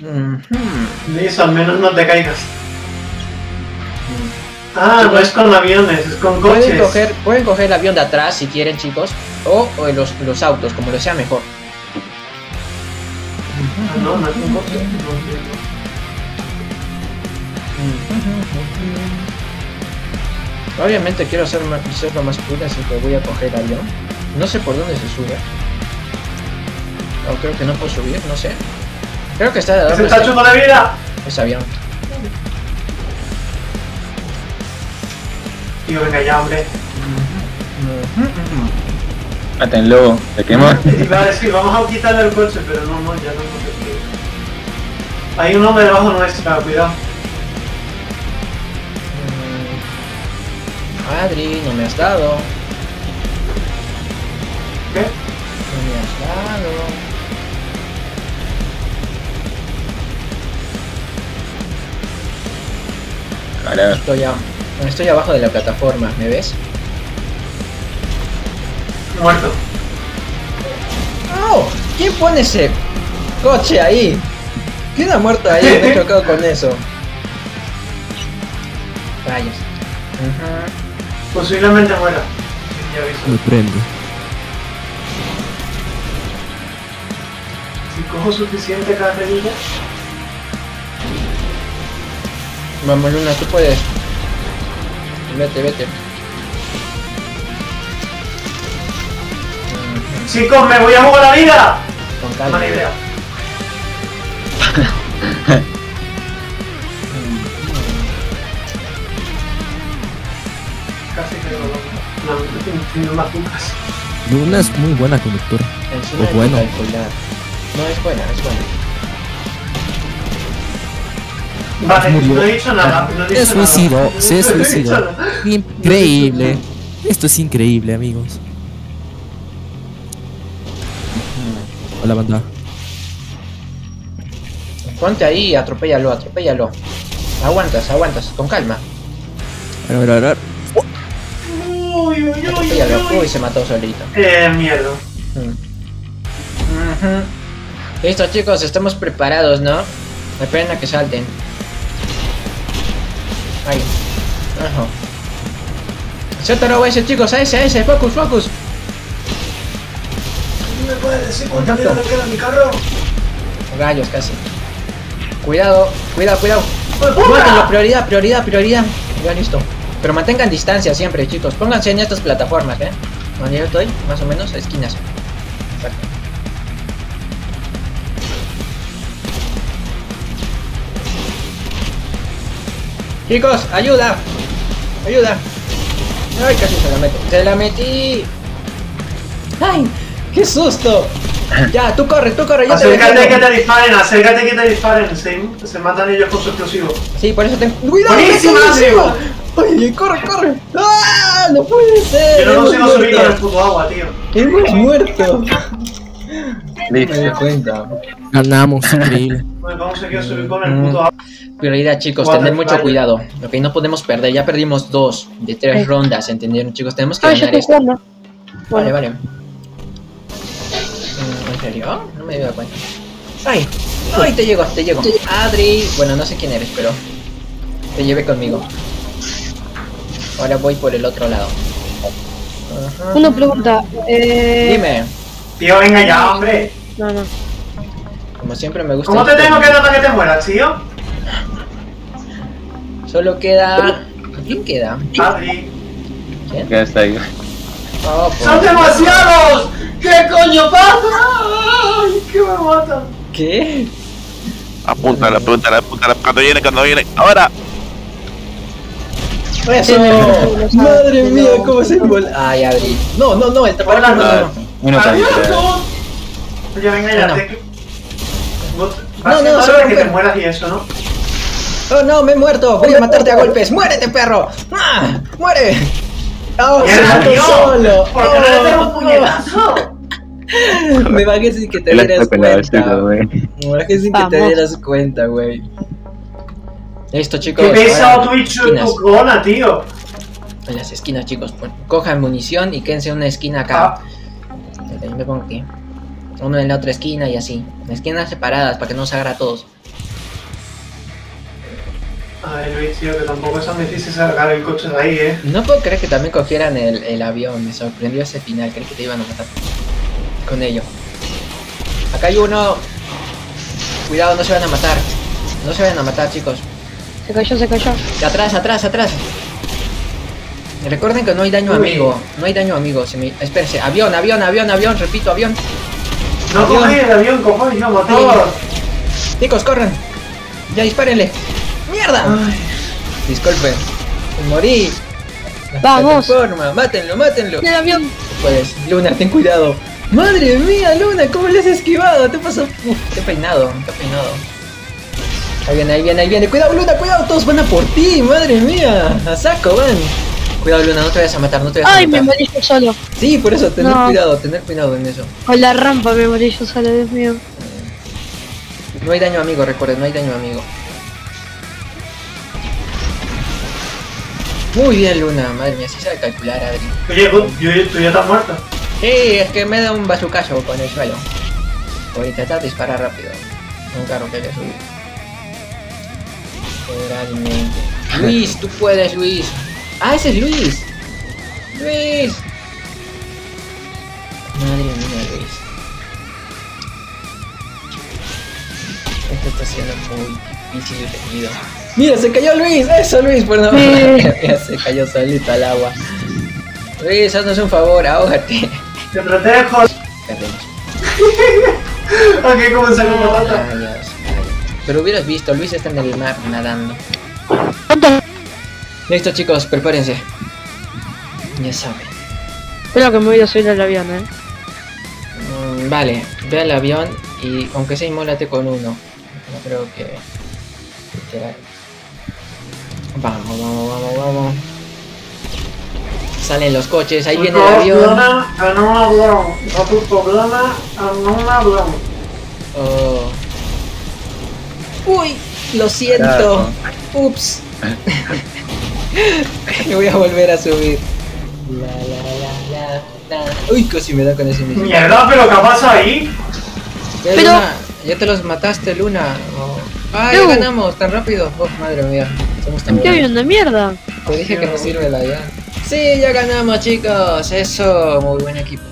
Listo, al menos no te caigas. Ah, chicos, no es con aviones, es con coches. Pueden coger el avión de atrás si quieren, chicos. O los autos, como lo sea mejor. No, no es un coche. Obviamente quiero hacerlo más cool, así que voy a coger el avión. No sé por dónde se sube. O creo que no puedo subir, no sé. Creo que está de ¡Se está chupando la vida! Ese avión. Tío, venga ya, hombre. Mátenlo, te quemó. Iba a decir, vamos a quitarle el coche, pero no, ya no se puede. Hay un hombre debajo nuestra, cuidado. Adri, no me has dado. ¿Qué? No me has dado. Carajo. Estoy abajo de la plataforma, ¿me ves? Muerto. ¡Oh! ¿Quién pone ese coche ahí? ¿Quién ha muerto ahí? Me he chocado con eso. Rayos. Posiblemente muera. Ya aviso. Me prende. Si cojo suficiente carrerilla. Vamos, Luna, tú puedes. Vete. Chicos, me voy a jugar la vida. Con calma. Mala idea. Casi quedo loco. No me apuntas. Luna es muy buena conductora. Encima O bueno. No, es buena. Vale, Murió. no he dicho nada. Se suicidó. Increíble. Esto es increíble, amigos. Hola, banda. Ponte ahí y atropéllalo. Aguantas, con calma. A ver. Atropéllalo. Uy, se mató solito. Mierda. Listo, chicos, estamos preparados, ¿no? Esperen a que salten. Ahí. Ajá. Suéltalo ese, chicos, a ese, focus. ¿Me puedes decir cuánta vida le queda a mi carro? Gallos, casi. Cuidado. ¡Puta! Muérdelo, prioridad. Ya listo. Pero mantengan distancia siempre, chicos. Pónganse en estas plataformas, Donde yo estoy, más o menos, a esquinas. Exacto. Chicos, ayuda. Ay, casi se la metí. Ay, qué susto. Ya, tú corre, yo acércate que te disparen, se matan ellos con su explosivo. Sí, por eso te... ¡Cuidado! ¡Buenísima, tío! ¡Oye, corre! ¡Ah! ¡No puede ser! Yo no consigo subir con el puto agua, tío. ¡Hemos muerto! Listo. Me doy cuenta. Ganamos, increíble. Bueno, vamos a subir con el puto agua. Prioridad, chicos, tener mucho cuidado. Ok, no podemos perder, ya perdimos 2 de 3 rondas, ¿entendieron, chicos? Tenemos que ganar esto. Vale. ¿En serio? No me he dado cuenta. ¡Ay! Te llego. Adri. Bueno, no sé quién eres, pero te llevé conmigo. Ahora voy por el otro lado. Una pregunta. Dime. Tío, venga ya, hombre. No. Como siempre me gusta... ¿Cómo te tengo que tratar que te mueras, tío? Solo queda... ¿Quién queda? Adri. ¿Quién? Ya está ahí. Oh, ¡Son demasiados! ¿Qué coño pasa? ¡Ay, que me matan! ¿Qué? Apúntala. Cuando viene. ¡Ahora! ¡Eso! ¡Madre mía! ¿Cómo se envuelve? ¡Ay, Adri! No, el tapar no. Uno para ¡Adiós! Oye, venga ya, No. No, se que rompe. te mueras y eso, ¿no? ¡Oh, no! ¡Me he muerto! ¡Voy a matarte a golpes! ¡Muérete, perro! ¡Ah! ¡Muere! ¡Oh, se ¡Mierda, mató tío! solo! ¿Por qué no le tengo un puñetazo? Me bajé sin que te dieras cuenta. Me bajé sin que te dieras cuenta, güey. Listo, chicos. ¡Qué pesado ahora, Twitch esquinas. tu cola, tío! En las esquinas, chicos. Cojan munición y quédense en una esquina acá. Yo me pongo aquí. Uno en la otra esquina y así. En esquinas separadas para que no se agarre a todos. Ay, Luis, tío, que tampoco es tan difícil sacar el coche de ahí, No puedo creer que también cogieran el avión, me sorprendió ese final, creí que te iban a matar con ello. Acá hay uno. Cuidado, no se van a matar. No se vayan a matar, chicos. Se cayó, se cayó. Atrás, atrás, atrás. Recuerden que no hay daño amigo. No hay daño amigo. Espérense. Avión, avión, avión, avión. Repito, avión. No cogí el avión, cojones, no mataba. Chicos, corran. Ya dispárenle. ¡Mierda! Ay. Disculpen. Morí. Vamos. Forma. Mátenlo, mátenlo. El avión. Pues, Luna, ten cuidado. Madre mía, Luna, ¿cómo le has esquivado? Te pasó. Te he peinado, te he peinado. Ahí viene, ahí viene, ahí viene. Cuidado, Luna, cuidado. Todos van a por ti, madre mía. A saco, van. Cuidado, Luna, no te vayas a matar, no te vayas a Ay, matar. me morí yo solo. Sí, por eso, tener cuidado en eso. Con la rampa me morí yo solo, Dios mío. No hay daño amigo, recuerden, no hay daño amigo. Muy bien, Luna, madre mía, sí sabe calcular, Adri. Oye, tú ya estás muerta. Sí, es que me da un bazucazo con el suelo. Voy a intentar disparar rápido. Un carro que haya subido. Realmente. Luis, tú puedes, Luis. Ah, ese es Luis. Luis. Madre mía, Luis. Esto está siendo muy difícil y reñido. Mira, se cayó Luis. Eso, Luis, perdón. Mira, se cayó solito al agua. Luis, haznos un favor, ahógate. Te protejo. Aquí como saco patata. Pero hubieras visto, Luis está en el mar nadando. ¿Cuánto? Listo, chicos, prepárense. Ya saben. Espero que me voy a subir al avión, Vale, ve al avión y aunque sea inmólate con uno. No creo que... Vamos, vamos, vamos, vamos. Salen los coches, ahí viene el avión. No hablamos. No tu problema, no hablamos. Oh. Uy, lo siento. Ups. Me voy a volver a subir. La. Uy, casi me da con ese mismo. Mierda, pero ¿qué pasa ahí? Pero... Luna, ya te los mataste, Luna. Oh. Ah, ya ganamos, tan rápido. Oh, madre mía. Somos tan ¿Qué avión de mierda? Te dije que no sirve el avión. Sí, ya ganamos, chicos. Eso, muy buen equipo.